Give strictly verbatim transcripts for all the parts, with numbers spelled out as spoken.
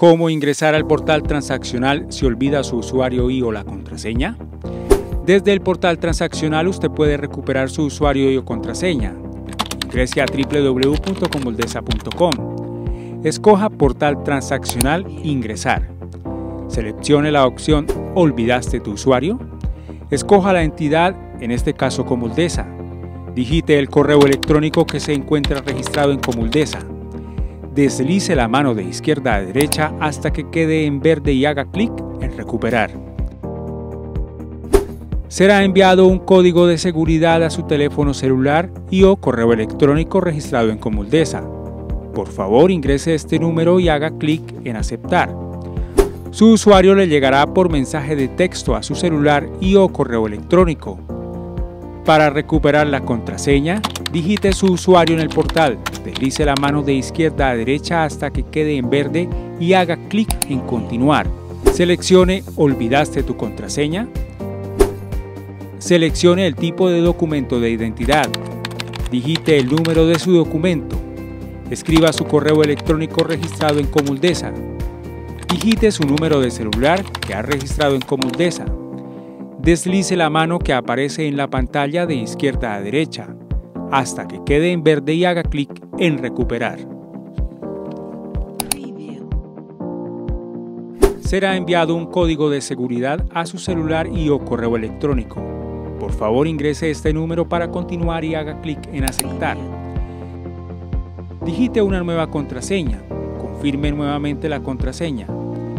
¿Cómo ingresar al portal transaccional si olvida su usuario y o la contraseña? Desde el portal transaccional usted puede recuperar su usuario y o contraseña. Ingrese a w w w punto comoldesa punto com. Escoja Portal Transaccional Ingresar. Seleccione la opción ¿Olvidaste tu usuario? Escoja la entidad, en este caso Comoldesa. Digite el correo electrónico que se encuentra registrado en Comoldesa. Deslice la mano de izquierda a derecha hasta que quede en verde y haga clic en Recuperar. Será enviado un código de seguridad a su teléfono celular y o correo electrónico registrado en Comoldesa. Por favor, ingrese este número y haga clic en Aceptar. Su usuario le llegará por mensaje de texto a su celular y o correo electrónico. Para recuperar la contraseña, digite su usuario en el portal, deslice la mano de izquierda a derecha hasta que quede en verde y haga clic en Continuar. Seleccione ¿Olvidaste tu contraseña? Seleccione el tipo de documento de identidad. Digite el número de su documento. Escriba su correo electrónico registrado en Comoldesa. Digite su número de celular que ha registrado en Comoldesa. Deslice la mano que aparece en la pantalla de izquierda a derecha, hasta que quede en verde y haga clic en Recuperar. Será enviado un código de seguridad a su celular y o correo electrónico. Por favor, ingrese este número para continuar y haga clic en Aceptar. Digite una nueva contraseña. Confirme nuevamente la contraseña.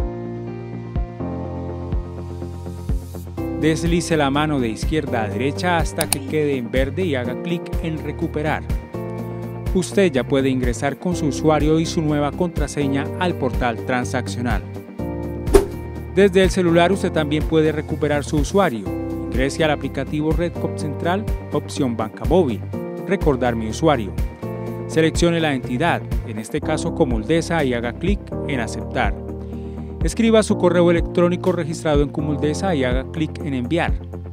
Deslice la mano de izquierda a derecha hasta que quede en verde y haga clic en Recuperar. Usted ya puede ingresar con su usuario y su nueva contraseña al portal transaccional. Desde el celular usted también puede recuperar su usuario. Ingrese al aplicativo Redcop Central, opción Banca Móvil, Recordar mi usuario. Seleccione la entidad, en este caso Comoldesa, y haga clic en Aceptar. Escriba su correo electrónico registrado en Comoldesa y haga clic en Enviar.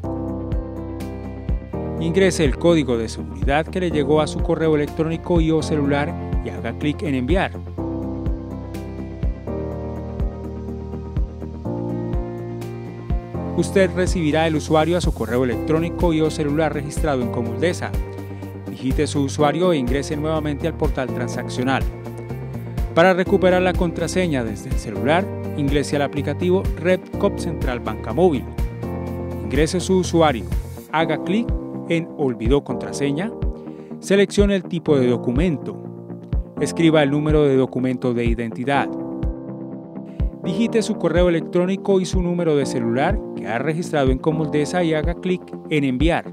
Ingrese el código de seguridad que le llegó a su correo electrónico y o celular y haga clic en Enviar. Usted recibirá el usuario a su correo electrónico y o celular registrado en Comoldesa. Digite su usuario e ingrese nuevamente al portal transaccional. Para recuperar la contraseña desde el celular, ingrese al aplicativo Redcop Central Banca Móvil. Ingrese su usuario, haga clic en Olvidó contraseña, seleccione el tipo de documento, escriba el número de documento de identidad, digite su correo electrónico y su número de celular que ha registrado en Comoldesa y haga clic en Enviar.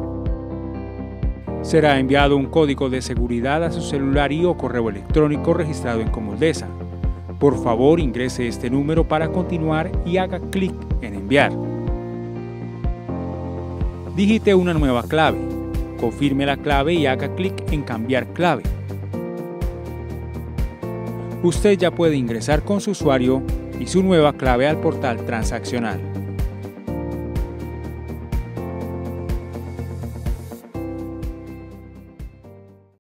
Será enviado un código de seguridad a su celular y o correo electrónico registrado en Comoldesa. Por favor, ingrese este número para continuar y haga clic en Enviar. Digite una nueva clave. Confirme la clave y haga clic en Cambiar clave. Usted ya puede ingresar con su usuario y su nueva clave al portal transaccional.